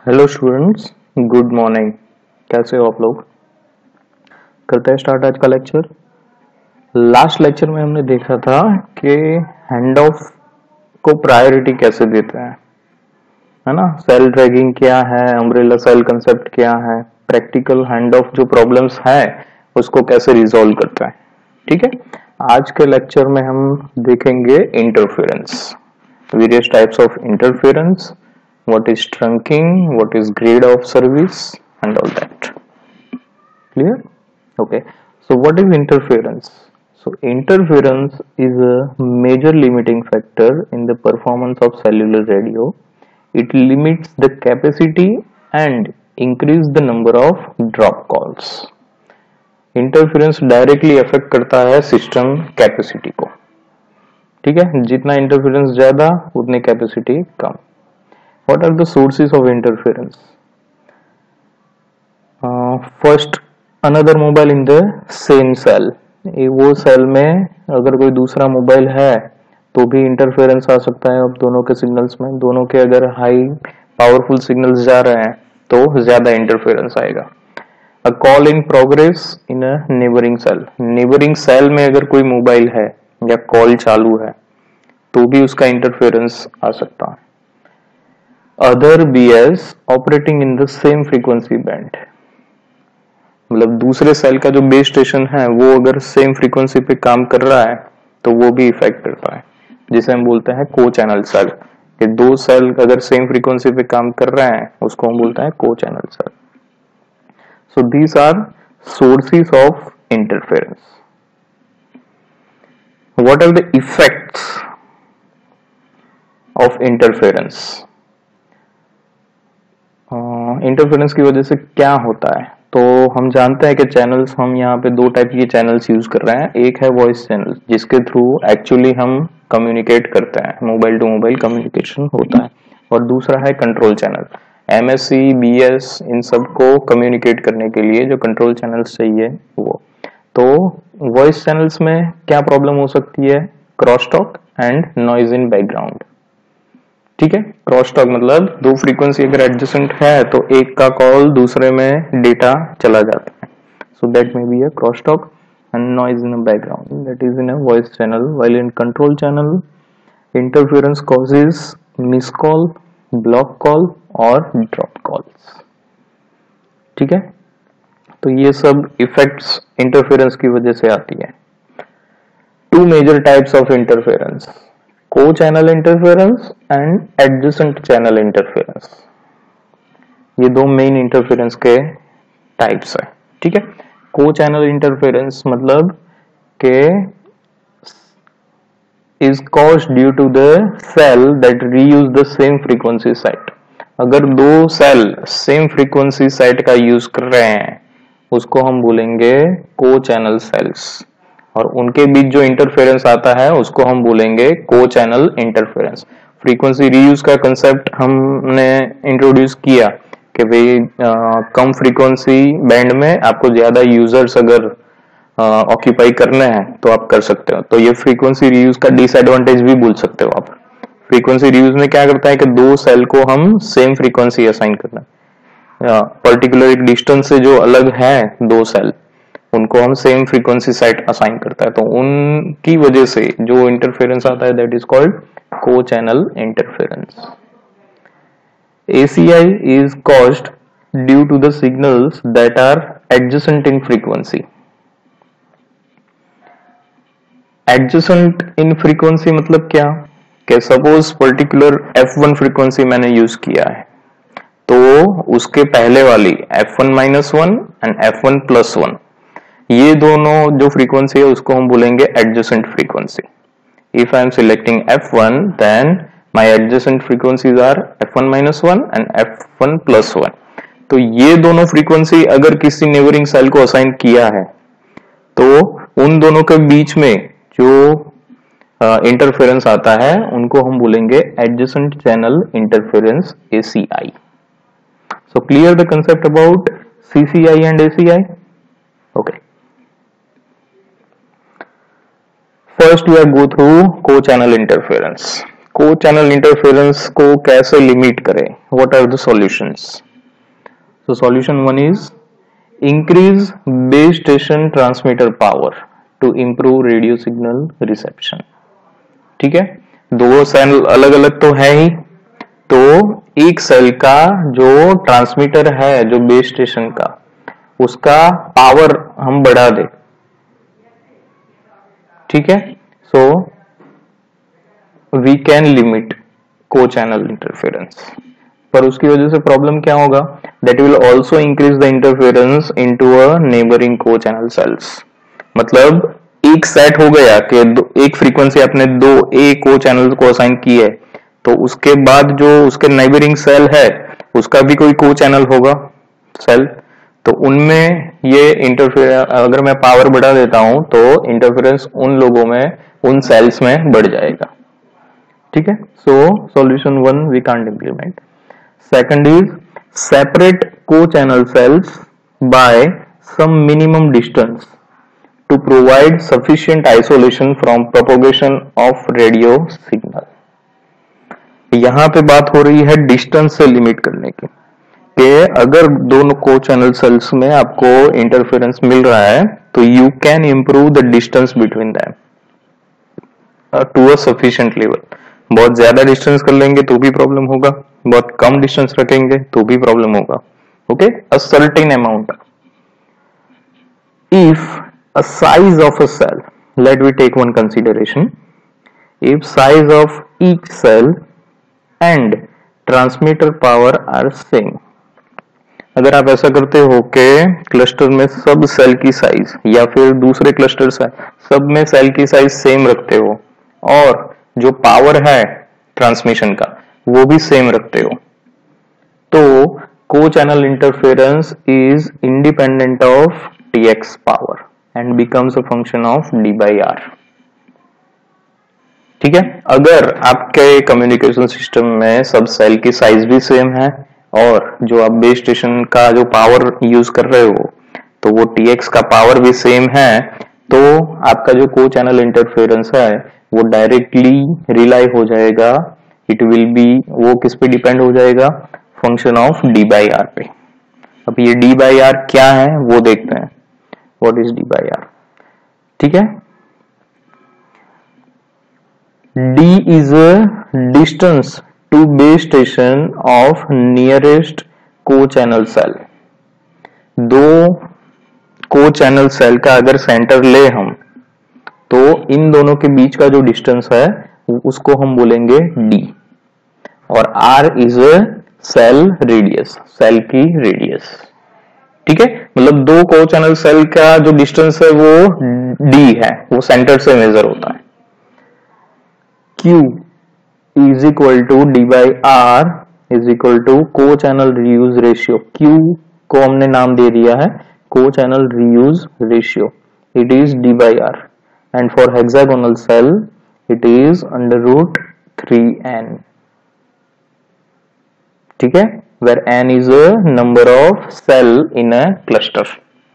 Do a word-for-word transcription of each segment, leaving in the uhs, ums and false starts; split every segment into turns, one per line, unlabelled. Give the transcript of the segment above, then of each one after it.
Hello students, good morning. कैसे हो आप लोग? करते हैं स्टार्ट आज का लेक्चर। लास्ट लेक्चर में हमने देखा था कि हैंड ऑफ को प्रायोरिटी कैसे देते हैं, है ना। सेल ड्रैगिंग क्या है, अम्ब्रेला सेल कंसेप्ट क्या है, प्रैक्टिकल हैंड ऑफ जो प्रॉब्लम्स है उसको कैसे रिजॉल्व करते हैं। ठीक है, आज के लेक्चर में हम देखेंगे interference, various types of interference, what is trunking, what is grade of service and all that. Clear? Okay, so what is interference? So interference is a major limiting factor in the performance of cellular radio. It limits the capacity and increase the number of drop calls. Interference directly affect करता है system capacity को। ठीक है, जितना interference ज्यादा उतनी capacity कम। What are the sources of interference? Uh, first, another mobile in the same cell. वो सेल में अगर कोई दूसरा मोबाइल है तो भी इंटरफेरेंस आ सकता है। अब दोनों के सिग्नल्स में, दोनों के अगर हाई पावरफुल सिग्नल्स जा रहे हैं तो ज्यादा इंटरफेरेंस आएगा। A call in progress in a neighbouring cell, neighbouring cell में अगर कोई मोबाइल है या कॉल चालू है तो भी उसका इंटरफेरेंस आ सकता है। Other B S operating in the same frequency band, मतलब दूसरे सेल का जो बेस स्टेशन है वो अगर सेम फ्रीक्वेंसी पे काम कर रहा है तो वो भी इफेक्ट करता है, जिसे हम बोलते हैं को चैनल सेल। कि दो सेल अगर सेम फ्रीक्वेंसी पे काम कर रहे हैं उसको हम बोलते हैं co channel cell. So these are sources of interference. What are the effects of interference? Interference की वजह से क्या होता है? तो हम जानते हैं कि चैनल्स, हम यहाँ पे दो टाइप के चैनल्स यूज कर रहे हैं। एक है वॉइस चैनल जिसके थ्रू एक्चुअली हम कम्युनिकेट करते हैं, मोबाइल टू मोबाइल कम्युनिकेशन होता है, और दूसरा है कंट्रोल चैनल। एमएससी, बीएस, इन सबको कम्युनिकेट करने के लिए जो कंट्रोल चैनल्स चाहिए वो। तो वॉइस चैनल्स में क्या प्रॉब्लम हो सकती है? Cross talk and noise in background. ठीक है, क्रॉस टॉक मतलब दो फ्रीक्वेंसी अगर एडजेसेंट है तो एक का कॉल दूसरे में डेटा चला जाता है। So that may be a cross talk and noise in a background, that is in a voice channel. While in control channel interference causes miss call, block call और ड्रॉप कॉल्स। ठीक है, तो ये सब effects interference की वजह से आती है। Two major types of interference, co-channel interference and adjacent channel interference. ये दो मेन इंटरफेरेंस के टाइप्स है। ठीक है, को-चैनल इंटरफेरेंस मतलब के is caused due to the cell that reuse the same frequency site. अगर दो सेल सेम फ्रीक्वेंसी साइट का यूज कर रहे हैं उसको हम बोलेंगे को-चैनल सेल्स, और उनके बीच जो इंटरफेरेंस आता है उसको हम बोलेंगे co channel interference. Frequency reuse का कंसेप्ट हमने इंट्रोड्यूस किया कि भाई कम फ्रीक्वेंसी बैंड में आपको ज्यादा यूजर्स अगर ऑक्यूपाई करने हैं तो आप कर सकते हो। तो ये फ्रीक्वेंसी रीयूज का डिसएडवांटेज भी बोल सकते हो आप। फ्रीक्वेंसी रीयूज में क्या करता है कि दो सेल को हम सेम फ्रीक्वेंसी असाइन करना है, पर्टिकुलर एक डिस्टेंस से जो अलग है दो सेल उनको हम सेम फ्रीक्वेंसी साइट असाइन करता है, तो उनकी वजह से जो इंटरफेरेंस आता है that is called co channel interference. A C I is caused due to the signals that are adjacent in frequency. Adjacent in frequency मतलब क्या? कि suppose particular F one frequency मैंने यूज किया है तो उसके पहले वाली F one minus one and F one plus one, ये दोनों जो फ्रीक्वेंसी है उसको हम बोलेंगे adjacent frequency. If I am selecting F one then my adjacent frequencies are F one minus one and F one plus one. तो ये दोनों फ्रीक्वेंसी अगर किसी नेबरिंग सेल को असाइन किया है तो उन दोनों के बीच में जो इंटरफेरेंस uh, आता है उनको हम बोलेंगे adjacent channel interference A C I। So clear the concept about C C I and A C I? Okay, First we are go through co-channel interference. Co channel interference को कैसे limit करें, what are the solutions? So solution one is increase base station transmitter power to improve radio signal reception. ठीक है, दो cell अलग अलग तो है ही, तो एक सेल का जो ट्रांसमीटर है, जो बेस स्टेशन का, उसका पावर हम बढ़ा दे। ठीक है, so we can limit co channel interference, पर उसकी वजह से प्रॉब्लम क्या होगा? That will also increase the interference into a neighbouring co channel cells. मतलब एक सेट हो गया कि एक फ्रीक्वेंसी आपने दो ए को चैनल को असाइन की है, तो उसके बाद जो उसके नेबरिंग सेल है उसका भी कोई को चैनल होगा सेल, तो उनमें ये इंटरफेरेंस, अगर मैं पावर बढ़ा देता हूं तो इंटरफेरेंस उन लोगों में, उन सेल्स में बढ़ जाएगा। ठीक है, so solution one we can't implement. Second is separate co channel cells by some minimum distance to provide sufficient isolation from propagation of radio signal. यहां पे बात हो रही है डिस्टेंस से लिमिट करने की, कि अगर दोनों को चैनल सेल्स में आपको इंटरफेरेंस मिल रहा है तो you can improve the distance between them to a sufficient level. बहुत ज्यादा डिस्टेंस कर लेंगे तो भी प्रॉब्लम होगा, बहुत कम डिस्टेंस रखेंगे तो भी प्रॉब्लम होगा। Okay, a certain amount. If a size of a cell, let we take one consideration, if size of each cell and transmitter power are same. अगर आप ऐसा करते हो कि क्लस्टर में सब सेल की साइज, या फिर दूसरे क्लस्टर से सब में सेल की साइज सेम रखते हो, और जो पावर है ट्रांसमिशन का वो भी सेम रखते हो, तो co channel interference is independent of TX power and becomes a function of D by R. ठीक है, अगर आपके कम्युनिकेशन सिस्टम में सब सेल की साइज भी सेम है और जो आप बेस स्टेशन का जो पावर यूज कर रहे हो तो वो टीएक्स का पावर भी सेम है, तो आपका जो को चैनल इंटरफेरेंस है वो डायरेक्टली रिलाई हो जाएगा, इट विल बी, वो किस पे डिपेंड हो जाएगा? Function of D by R पे। अब ये डी बाई आर क्या है वो देखते हैं, what is D by R. ठीक है, D is a distance to base station of nearest co channel cell. दो को चैनल सेल का अगर सेंटर ले हम, तो इन दोनों के बीच का जो डिस्टेंस है उसको हम बोलेंगे डी, और R is a cell radius, cell की रेडियस। ठीक है, मतलब दो को चैनल सेल का जो डिस्टेंस है वो डी है, वो सेंटर से मेजर होता है। Q is equal to D by R is equal to co channel reuse ratio. Q को हमने नाम दे दिया है co channel reuse ratio, it is D by R, and for hexagonal cell it is under root three N. ठीक है, where n is a number of cell in a cluster।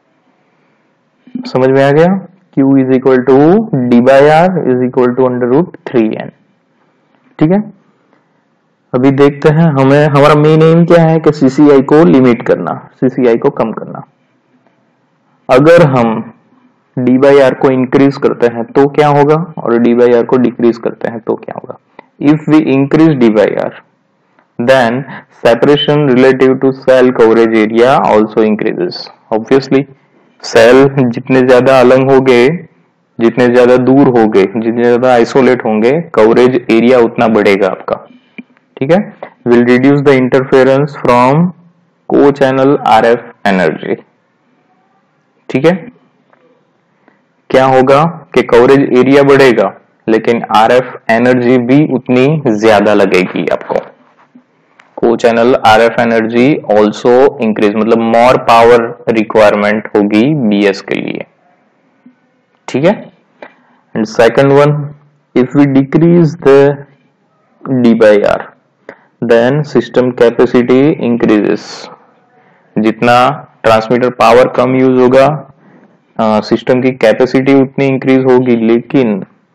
समझ में आ गया? Q is equal to d by r is equal to under root three N. ठीक है, अभी देखते हैं हमें, हमारा मेन एम क्या है कि सीसीआई को लिमिट करना, सीसीआई को कम करना। अगर हम डी बाई आर को इंक्रीज करते हैं तो क्या होगा, और डी बाई आर को डिक्रीज करते हैं तो क्या होगा? If we increase d by r then separation relative to cell coverage area also increases. Obviously cell जितने ज्यादा अलग होंगे, जितने ज्यादा दूर होंगे, जितने ज्यादा आइसोलेट होंगे, कवरेज एरिया उतना बढ़ेगा आपका। ठीक है, will reduce the interference from co channel RF energy. ठीक है, क्या होगा कि कवरेज एरिया बढ़ेगा लेकिन आरएफ एनर्जी भी उतनी ज्यादा लगेगी आपको। Co channel RF energy also increase, मतलब मोर पावर रिक्वायरमेंट होगी बीएस के लिए। ठीक है, and second one, if we decrease the d by r then system capacity increases. जितना ट्रांसमीटर पावर कम यूज होगा, सिस्टम की कैपेसिटी उतनी इंक्रीज होगी, लेकिन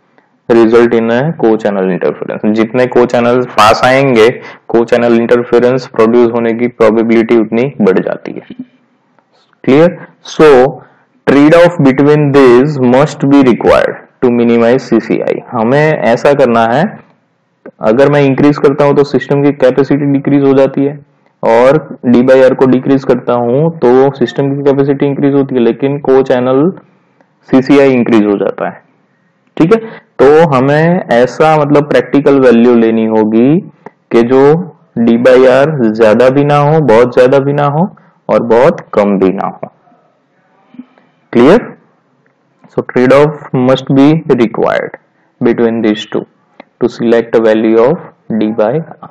रिजल्ट इन को चैनल इंटरफेरेंस। जितने को चैनल पास आएंगे, को चैनल इंटरफेरेंस प्रोड्यूस होने की प्रोबेबिलिटी उतनी बढ़ जाती है। Clear? So trade off between this must be required to minimize CCI. हमें ऐसा करना है, अगर मैं इंक्रीज करता हूं तो सिस्टम की कैपेसिटी डिक्रीज हो जाती है, और डी बाई आर को डिक्रीज करता हूं तो सिस्टम की कैपेसिटी इंक्रीज होती है, लेकिन को चैनल सीसीआई इंक्रीज हो जाता है। ठीक है, तो हमें ऐसा मतलब प्रैक्टिकल वैल्यू लेनी होगी कि जो डी बाई आर ज्यादा भी ना हो, बहुत ज्यादा भी ना हो, और बहुत कम भी ना हो। Clear? So trade off must be required between this to to select a value of d by r.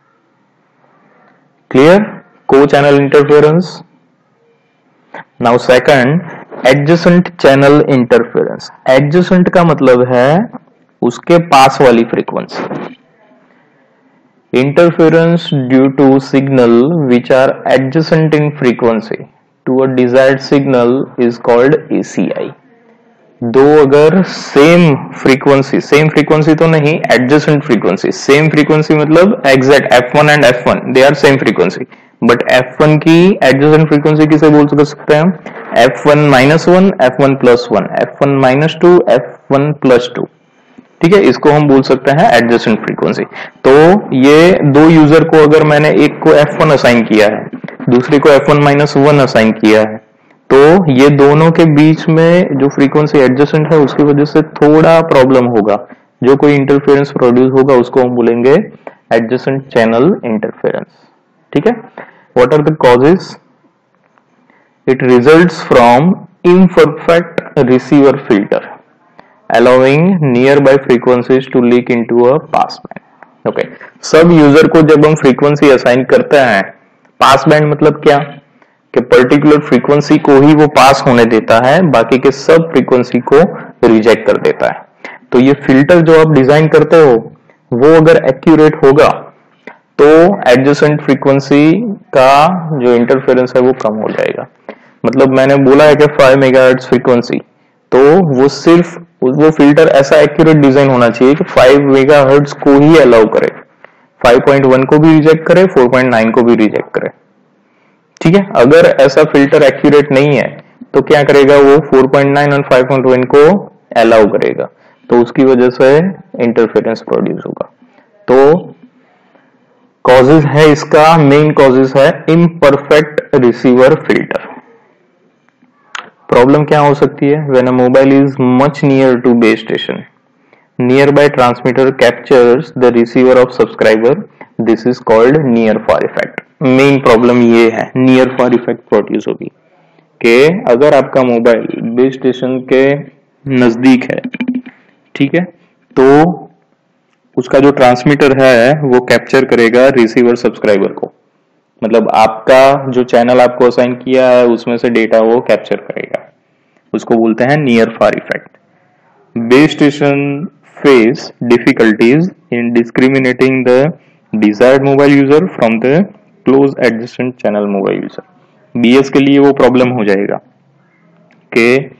Clear? Co-channel interference. Now second, adjacent channel interference. Adjacent का मतलब है उसके पास वाली frequency. Interference due to signal which are adjacent in frequency to a desired signal is called A C I. दो अगर same frequency, same frequency तो नहीं, adjacent frequency, same frequency मतलब exact f one and f one they are same frequency, but f one की adjacent frequency किसे बोल सकते हैं हम? F one minus one, f one plus one, f one minus two, f one plus two. ठीक है, इसको हम बोल सकते हैं एडजेसेंट फ्रीक्वेंसी। तो ये दो यूजर को अगर मैंने एक को एफ वन असाइन किया है, दूसरे को f one minus one assign किया है, तो ये दोनों के बीच में जो फ्रीक्वेंसी एडजेसेंट है उसकी वजह से थोड़ा प्रॉब्लम होगा, जो कोई इंटरफेरेंस प्रोड्यूस होगा उसको हम बोलेंगे एडजेसेंट चैनल इंटरफेरेंस। ठीक है, what are the causes? It results from imperfect receiver filter allowing near by frequencies to leak into a pass band. Okay, सब यूजर को जब हम फ्रीक्वेंसी असाइन करते हैं, पास बैंड मतलब क्या कि पर्टिकुलर फ्रीक्वेंसी को ही वो पास होने देता है, बाकी के सब फ्रीक्वेंसी को रिजेक्ट कर देता है। तो ये फिल्टर जो आप डिजाइन करते हो वो अगर एक्यूरेट होगा तो एडजेसेंट फ्रीक्वेंसी का जो इंटरफेरेंस है वो कम हो जाएगा। मतलब मैंने बोला है कि फाइव मेगाहर्ट्ज फ्रीक्वेंसी, तो वो सिर्फ वो फिल्टर ऐसा एक्यूरेट डिजाइन होना चाहिए कि फाइव मेगाहर्ट्ज को ही अलाउ करे, फाइव पॉइंट वन को भी रिजेक्ट करे, फोर पॉइंट नाइन को भी रिजेक्ट करे। ठीक है, अगर ऐसा फिल्टर एक्यूरेट नहीं है तो क्या करेगा वो? फोर पॉइंट नाइन और फाइव पॉइंट वन को अलाउ करेगा, तो उसकी वजह से इंटरफेरेंस प्रोड्यूस होगा। तो कॉजेज है इसका, मेन कॉजेज है इम्परफेक्ट रिसीवर फिल्टर। प्रॉब्लम क्या हो सकती है? When a mobile is much near to base station, near by transmitter captures the receiver of subscriber, this is called near far effect. Main problem ये है, near far effect produce होगी कि अगर आपका मोबाइल बेस स्टेशन के नजदीक है, ठीक है, तो उसका जो ट्रांसमीटर है वो कैप्चर करेगा रिसीवर सब्सक्राइबर को, मतलब आपका जो चैनल आपको असाइन किया है उसमें से डेटा वो कैप्चर करेगा, उसको बोलते हैं near far effect. Base station faces difficulties in discriminating the desired mobile user from the close adjacent channel mobile user. BS के लिए वो प्रॉब्लम हो जाएगा कि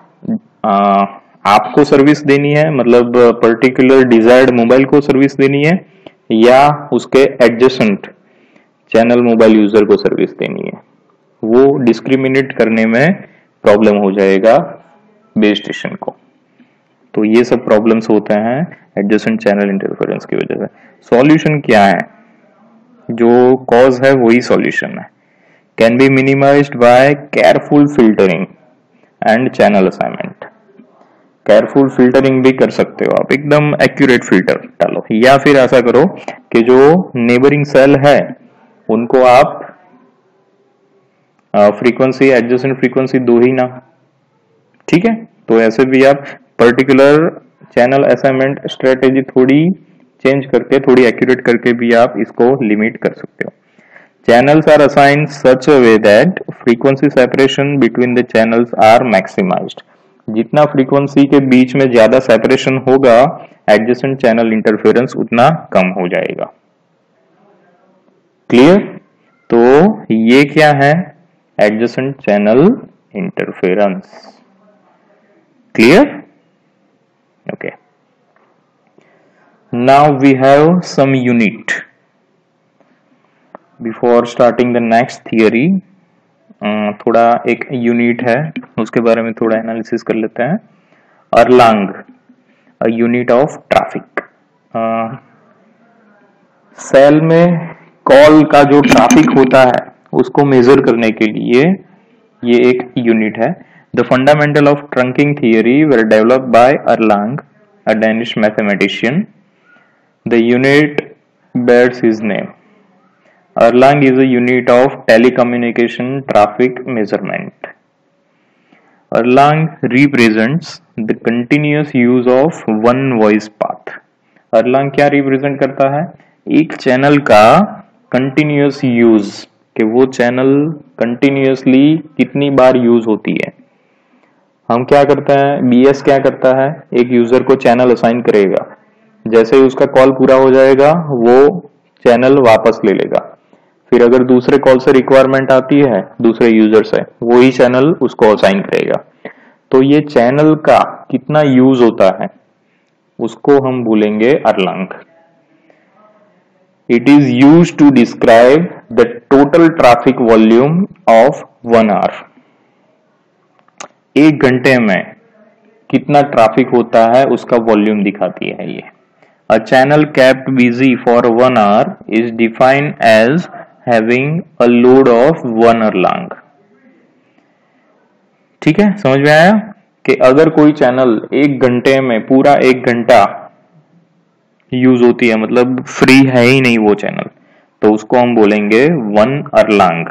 आपको सर्विस देनी है, मतलब पर्टिकुलर डिजायर्ड मोबाइल को सर्विस देनी है, या उसके एडजेसेंट चैनल मोबाइल यूजर को सर्विस देनी है, वो डिस्क्रिमिनेट करने में प्रॉब्लम हो जाएगा बेस स्टेशन को। तो ये सब प्रॉब्लम्स होते हैं एडजेसेंट चैनल इंटरफेरेंस की वजह से। सॉल्यूशन क्या है? जो कॉज है वही सॉल्यूशन है। Can be minimized by careful filtering and channel assignment. Careful filtering भी कर सकते हो आप, एकदम एक्यूरेट फिल्टर डालो, या फिर ऐसा करो कि जो नेबरिंग सेल है उनको आप फ्रीक्वेंसी एडजेसेंट फ्रीक्वेंसी दो ही ना, ठीक है। तो ऐसे भी आप पर्टिकुलर चैनल असाइनमेंट स्ट्रेटेजी थोड़ी चेंज करके, थोड़ी एक्यूरेट करके भी आप इसको लिमिट कर सकते हो। Channels are assigned such a way that frequency separation between the channels are maximized. जितना फ्रीक्वेंसी के बीच में ज्यादा सेपरेशन होगा, एडजेसेंट चैनल इंटरफेरेंस उतना कम हो जाएगा। क्लियर? तो ये क्या है? Adjacent channel interference. Clear? Okay. Now we have some unit. Before starting the next theory, थोड़ा एक यूनिट है उसके बारे में थोड़ा एनालिसिस कर लेते हैं. Erlang, a unit of traffic. Cell में कॉल का जो ट्रैफिक होता है उसको मेजर करने के लिए ये एक यूनिट है. The fundamental of trunking theory were developed by Erlang, a Danish mathematician. The unit bears his name. Erlang is a unit of telecommunication traffic measurement. Erlang represents the continuous use of one voice path. Erlang क्या represent करता है? एक channel का continuous use, कि वो channel continuously कितनी बार use होती है. हम क्या करते हैं, बीएस क्या करता है, एक यूजर को चैनल असाइन करेगा, जैसे ही उसका कॉल पूरा हो जाएगा वो चैनल वापस ले लेगा. फिर अगर दूसरे कॉल से रिक्वायरमेंट आती है दूसरे यूजर से, वो ही चैनल उसको असाइन करेगा. तो ये चैनल का कितना यूज होता है उसको हम बोलेंगे Erlang. It is used to describe the total traffic volume of one hour. एक घंटे में कितना ट्रैफिक होता है उसका वॉल्यूम दिखाती है ये. A channel kept busy for one hour is defined as having a load of one Erlang. ठीक है, समझ में आया कि अगर कोई चैनल एक घंटे में पूरा एक घंटा यूज होती है, मतलब फ्री है ही नहीं वो चैनल, तो उसको हम बोलेंगे one Erlang.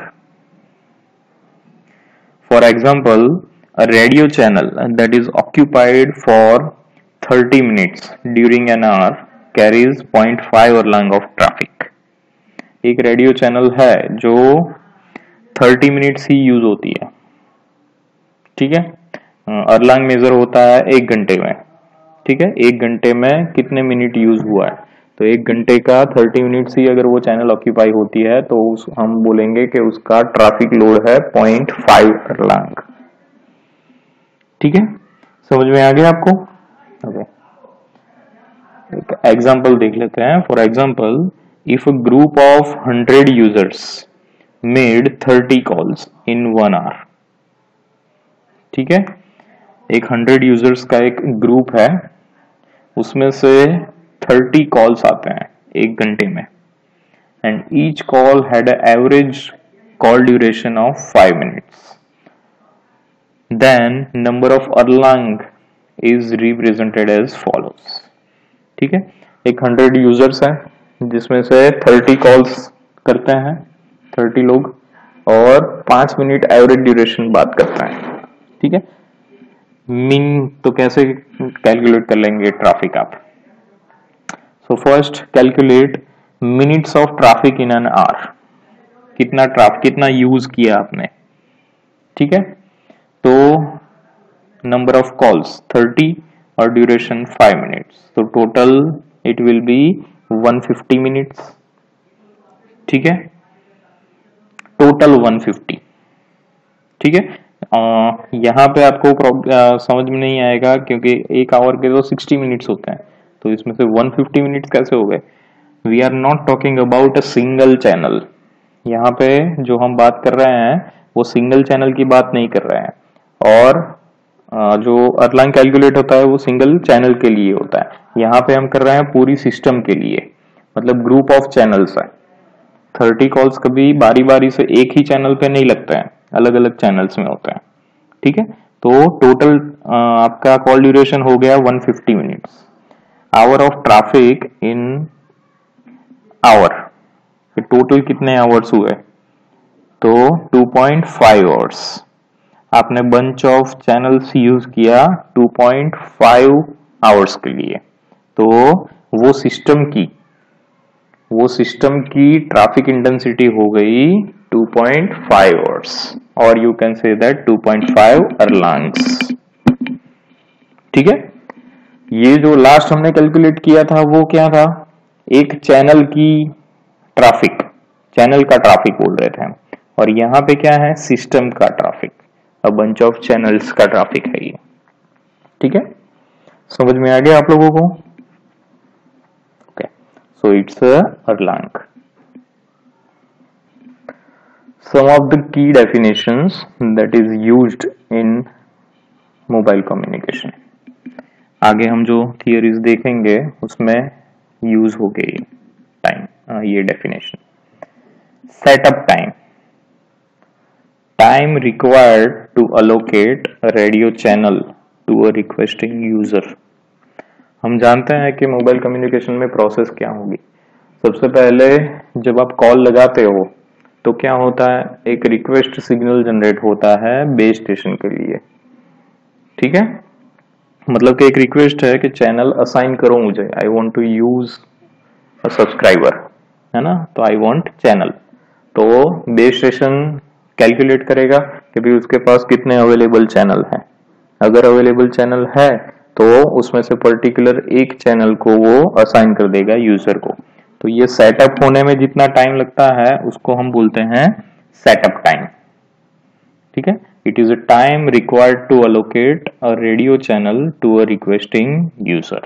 For example, a radio channel that is occupied for thirty minutes during an hour carries zero point five Erlang of traffic. एक रेडियो चैनल है जो थर्टी मिनट्स ही यूज होती है. ठीक है, Erlang मेजर होता है एक घंटे में. ठीक है, एक घंटे में कितने मिनट यूज हुआ है, तो एक घंटे का थर्टी मिनट्स ही अगर वो चैनल ऑक्यूपाई होती है तो उस हम बोलेंगे कि उसका ट्रैफिक लोड है zero point five Erlang. ठीक है, समझ में आ गया आपको? ओके, एक एग्जांपल देख लेते हैं. For example, if a group of hundred users made thirty calls in one hour. ठीक है, एक हंड्रेड यूजर्स का एक ग्रुप है, उसमें से थर्टी कॉल्स आते हैं एक घंटे में, and each call had average call duration of five minutes. Then number of Erlang is represented as follows. ठीक है, एक हंड्रेड यूजर्स है जिसमें से थर्टी कॉल्स करते हैं थर्टी लोग, और पांच मिनट एवरेज ड्यूरेशन बात करते हैं. ठीक है, मीन तो कैसे कैलकुलेट कर लेंगे ट्रैफिक आप? So first calculate minutes of traffic in an hour. कितना ट्रैफिक, कितना यूज किया आपने. ठीक है, तो नंबर ऑफ कॉल्स थर्टी और ड्यूरेशन फाइव मिनट्स, तो total it will be one fifty minutes. ठीक है, टोटल वन फिफ्टी. ठीक है, यहाँ पे आपको आ, समझ में नहीं आएगा क्योंकि एक आवर के तो सिक्सटी मिनट्स होते हैं, तो इसमें से वन फिफ्टी मिनट्स कैसे हो गए? We are not talking about a single channel. यहाँ पे जो हम बात कर रहे हैं वो सिंगल चैनल की बात नहीं कर रहे हैं, और जो Erlang कैलकुलेट होता है वो सिंगल चैनल के लिए होता है. यहाँ पे हम कर रहे हैं पूरी सिस्टम के लिए, मतलब ग्रुप ऑफ चैनल्स है. थर्टी कॉल्स कभी बारी बारी से एक ही चैनल पे नहीं लगते हैं, अलग अलग चैनल्स में होते हैं. ठीक है, तो टोटल आपका कॉल ड्यूरेशन हो गया one fifty minutes. Hour of traffic in hour, total कितने आवर्स हुए? तो टू पॉइंट फाइव आवर्स. आपने बंच ऑफ चैनल्स यूज किया टू पॉइंट फाइव आवर्स के लिए, तो वो सिस्टम की वो सिस्टम की ट्रैफिक इंटेंसिटी हो गई टू पॉइंट फाइव आवर्स, और you can say that two point five Erlangs. ठीक है, ये जो लास्ट हमने कैलकुलेट किया था वो क्या था? एक चैनल की ट्रैफिक, चैनल का ट्रैफिक बोल रहे थे हम, और यहाँ पे क्या है? सिस्टम का traffic, a bunch of channels का ट्रैफिक है ये. ठीक है, समझ में आ गया आप लोगों को? so it's a Erlang. Some of the key definitions that is used in mobile communication. आगे हम जो थियरीज देखेंगे उसमें यूज हो गई टाइम, ये definition. Setup time, time required to allocate radio channel to a requesting user. हम जानते हैं कि मोबाइल कम्युनिकेशन में प्रोसेस क्या होगी. सबसे पहले जब आप कॉल लगाते हो तो क्या होता है, एक रिक्वेस्ट सिग्नल जनरेट होता है बेस स्टेशन के लिए. ठीक है, मतलब कि एक रिक्वेस्ट है कि चैनल असाइन करो मुझे, I want to use a subscriber, है ना, तो आई वांट चैनल. तो बेस स्टेशन कैलकुलेट करेगा कि भाई उसके पास कितने अवेलेबल चैनल हैं. अगर अवेलेबल चैनल है तो उसमें से पर्टिकुलर एक चैनल को वो असाइन कर देगा यूजर को. तो ये सेटअप होने में जितना टाइम लगता है उसको हम बोलते हैं सेटअप टाइम. ठीक है, it is a time required to allocate a radio channel to a requesting user.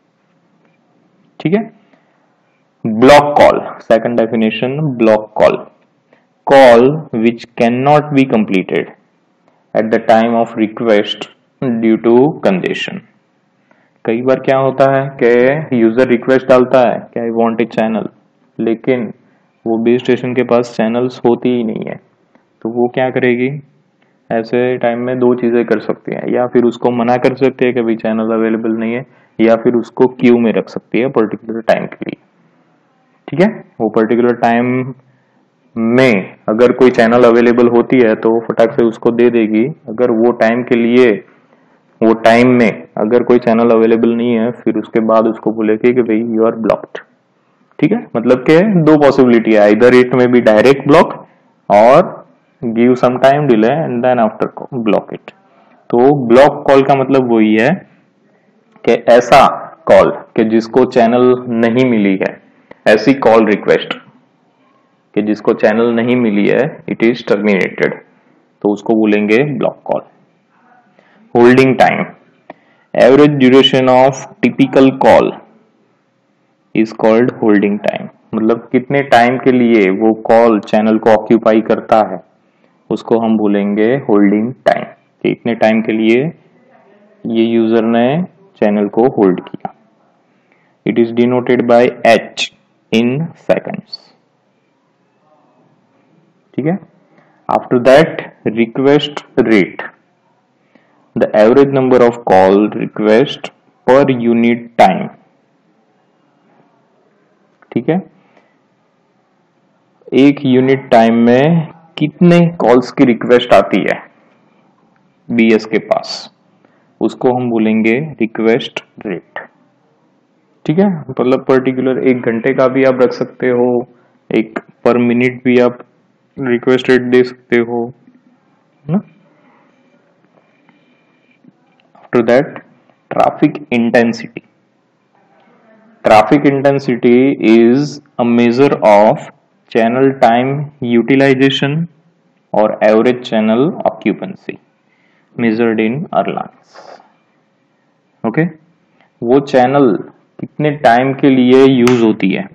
ठीक है. Block call, second definition, block call, call which can not be completed at the time of request due to congestion. कई बार क्या होता है कि user request डालता है कि आई वांट ए चैनल, लेकिन वो बेस स्टेशन के पास चैनल्स होती ही नहीं है. तो वो क्या करेगी, ऐसे टाइम में दो चीजें कर सकती है. या फिर उसको मना कर सकती है कि भाई चैनल अवेलेबल नहीं है, या फिर उसको क्यू में रख सकती है पर्टिकुलर टाइम के लिए. ठीक है, वो पर्टिकुलर टाइम में अगर कोई चैनल अवेलेबल होती है तो फटाक से उसको दे देगी. अगर वो टाइम के लिए, वो टाइम में अगर कोई चैनल अवेलेबल नहीं है, फिर उसके बाद उसको बोलेगी कि भाई यू आर ब्लॉक्ड. ठीक है, मतलब कि दो पॉसिबिलिटी है, इधर it may be direct block और give some time delay and then after block it. तो ब्लॉक कॉल का मतलब वही है कि ऐसा कॉल कि जिसको चैनल नहीं मिली है, ऐसी कॉल रिक्वेस्ट कि जिसको चैनल नहीं मिली है, इट इज टर्मिनेटेड, तो उसको बोलेंगे block call. Holding time, average duration of typical call is called holding time. मतलब कितने टाइम के लिए वो कॉल चैनल को ऑक्यूपाई करता है उसको हम बोलेंगे होल्डिंग टाइम, कि इतने टाइम के लिए ये यूजर ने चैनल को होल्ड किया. It is denoted by h in seconds. ठीक है. After that request rate, the average number of call request per unit time. ठीक है, एक यूनिट टाइम में कितने कॉल्स की रिक्वेस्ट आती है बीएस के पास, उसको हम बोलेंगे रिक्वेस्ट रेट. ठीक है, मतलब पर्टिकुलर एक घंटे का भी आप रख सकते हो, एक पर मिनट भी आप रिक्वेस्ट रेट दे सकते हो ना. After that, traffic intensity. Traffic intensity is a measure of channel time utilization or average channel occupancy measured in Erlangs. Okay, वो चैनल कितने टाइम के लिए यूज होती है.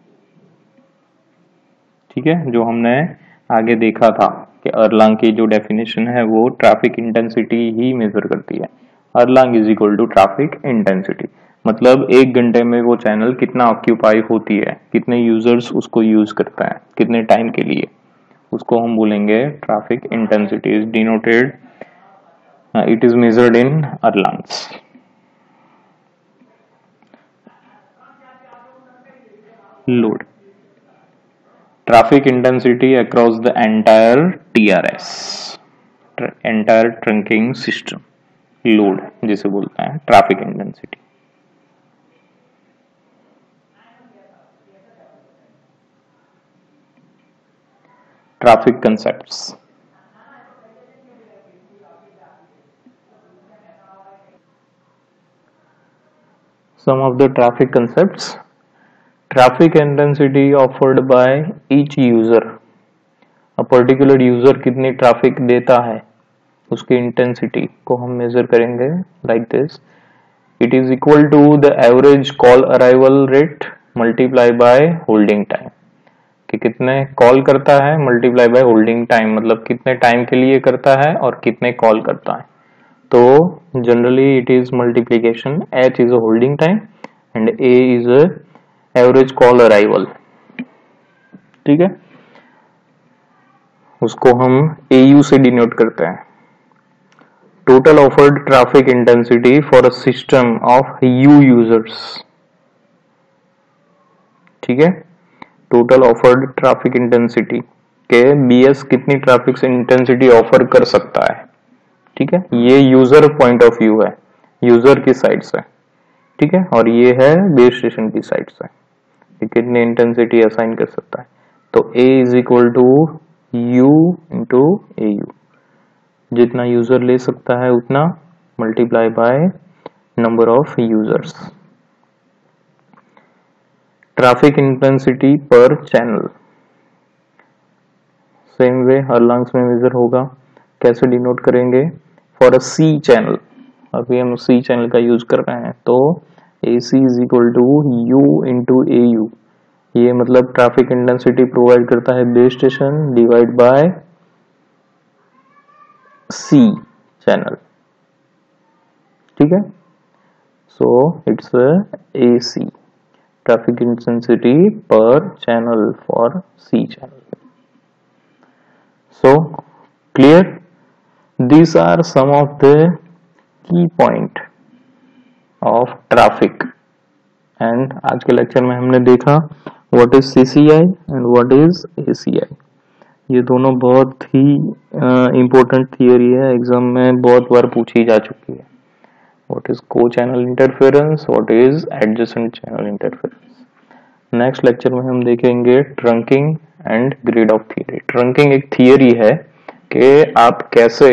ठीक है, जो हमने आगे देखा था कि Erlang की जो डेफिनेशन है वो ट्रैफिक इंटेंसिटी ही मेजर करती है. Erlang is equal to traffic intensity, मतलब एक घंटे में वो चैनल कितना ऑक्यूपाई होती है, कितने यूजर्स उसको यूज करते हैं, कितने टाइम के लिए, उसको हम बोलेंगे traffic intensity. Is denoted, it is measured in Erlangs. Load, traffic intensity across the entire TRS, entire trunking system. Load जिसे बोलते हैं traffic intensity. Traffic concepts. Some of the traffic concepts. Traffic intensity offered by each user. A particular user कितनी traffic देता है, उसकी intensity को हम measure करेंगे like this. It is equal to the average call arrival rate multiply by holding time, कि कितने call करता है, मल्टीप्लाई बाय होल्डिंग टाइम मतलब कितने टाइम के लिए करता है और कितने कॉल करता है। तो generally it is multiplication, h is a holding time and a is a average call arrival. ठीक है, उसको हम A U से डिनोट करते हैं। Total offered traffic intensity for a system of U users. ठीक है, टोटल ऑफर्ड ट्रैफिक इंटेंसिटी के B S कितनी ट्रैफिक इंटेंसिटी ऑफर कर सकता है। ठीक है, ये यूजर पॉइंट ऑफ व्यू है, यूजर की साइड से। ठीक है, और ये है बेस स्टेशन की साइड से, कितनी इंटेंसिटी असाइन कर सकता है। तो A is equal to U into A U, जितना यूजर ले सकता है उतना multiply by number of users. Traffic intensity per channel same way Erlangs में मेजर होगा। कैसे डिनोट करेंगे, फॉर अ सी चैनल, अभी हम सी चैनल का यूज कर रहे हैं, तो A C is equal to U into A U, ये मतलब ट्रैफिक इंटेंसिटी प्रोवाइड करता है base station divide by C channel. ठीक है, so it's A C, traffic intensity per channel for C channel. So clear, these are some of the key point of traffic, and आज के lecture में हमने देखा what is C C I and what is A C I। ये दोनों बहुत ही important theory है, एग्जाम में बहुत बार पूछी जा चुकी है। what is co-channel interference, what is adjacent channel interference। Next lecture में हम देखेंगे trunking and grid of theory. Trunking एक थियरी है कि आप कैसे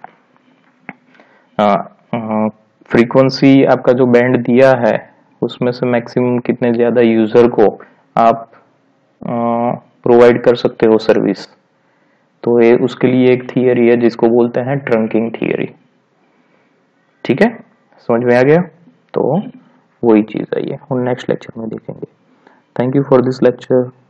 फ्रीक्वेंसी आपका जो बैंड दिया है उसमें से मैक्सिमम कितने ज्यादा यूजर को आप प्रोवाइड कर सकते हो सर्विस। तो ये उसके लिए एक थियरी है जिसको बोलते हैं ट्रंकिंग थियरी। ठीक है, समझ में आ गया, तो वही चीज है ये, हम नेक्स्ट लेक्चर में देखेंगे। Thank you for this lecture.